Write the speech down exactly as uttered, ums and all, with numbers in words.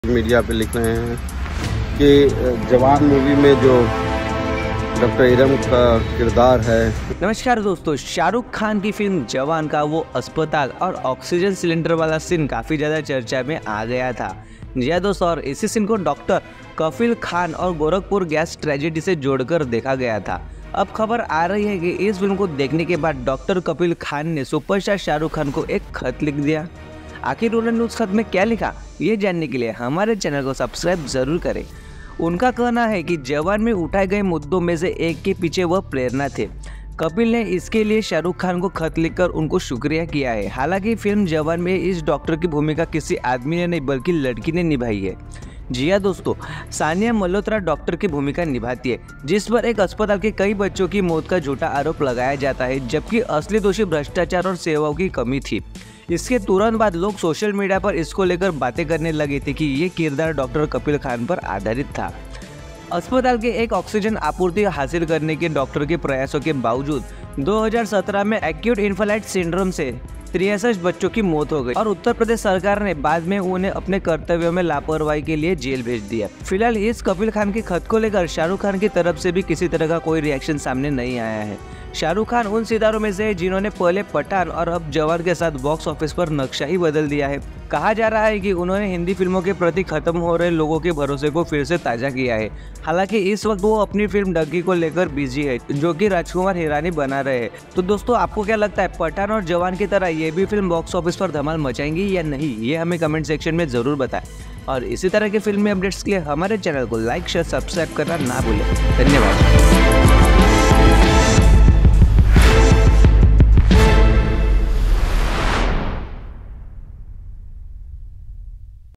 Media पे लिख रहे हैं कि जवान मूवी में जो डॉक्टर इरम का किरदार है। नमस्कार दोस्तों, शाहरुख खान की फिल्म जवान का वो अस्पताल और ऑक्सीजन सिलेंडर वाला सीन काफ़ी ज़्यादा चर्चा में आ गया था। जी हाँ दोस्तों, और इसी सीन को डॉक्टर कफील खान और गोरखपुर गैस ट्रेजेडी से जोड़कर देखा गया था। अब खबर आ रही है कि इस फिल्म को देखने के बाद डॉक्टर कफील खान ने सुपरस्टार शाहरुख खान को एक खत लिख दिया। आखिर उन्होंने उस खत में क्या लिखा, ये जानने के लिए हमारे चैनल को सब्सक्राइब जरूर करें। उनका कहना है कि जवान में उठाए गए मुद्दों में से एक के पीछे वह प्रेरणा थे। कपिल ने इसके लिए शाहरुख खान को खत लिखकर उनको शुक्रिया किया है। हालांकि फिल्म जवान में इस डॉक्टर की भूमिका किसी आदमी ने नहीं बल्कि लड़की ने निभाई है। जी हाँ दोस्तों, सानिया मल्होत्रा डॉक्टर की भूमिका निभाती है, जिस पर एक अस्पताल के कई बच्चों की मौत का झूठा आरोप लगाया जाता है, जबकि असली दोषी भ्रष्टाचार और सेवाओं की कमी थी। इसके तुरंत बाद लोग सोशल मीडिया पर इसको लेकर बातें करने लगे थे कि ये किरदार डॉक्टर कपिल खान पर आधारित था। अस्पताल के एक ऑक्सीजन आपूर्ति हासिल करने के डॉक्टर के प्रयासों के बावजूद दो हज़ार सत्रह में एक्यूट इन्फेलाइट सिंड्रोम से तिरसठ बच्चों की मौत हो गई और उत्तर प्रदेश सरकार ने बाद में उन्हें अपने कर्तव्यों में लापरवाही के लिए जेल भेज दिया। फिलहाल इस कपिल खान के खत को लेकर शाहरुख खान की तरफ से भी किसी तरह का कोई रिएक्शन सामने नहीं आया है। शाहरुख खान उन सितारों में से है जिन्होंने पहले पठान और अब जवान के साथ बॉक्स ऑफिस पर नक्शा ही बदल दिया है। कहा जा रहा है कि उन्होंने हिंदी फिल्मों के प्रति खत्म हो रहे लोगों के भरोसे को फिर से ताजा किया है। हालांकि इस वक्त वो अपनी फिल्म डग्गी को लेकर बिजी है, जो कि राजकुमार हिरानी बना रहे हैं। तो दोस्तों, आपको क्या लगता है, पठान और जवान की तरह ये भी फिल्म बॉक्स ऑफिस पर धमाल मचाएंगी या नहीं, ये हमें कमेंट सेक्शन में जरूर बताएं। और इसी तरह के फिल्मी अपडेट्स के लिए हमारे चैनल को लाइक शेयर सब्सक्राइब करना ना भूलें। धन्यवाद।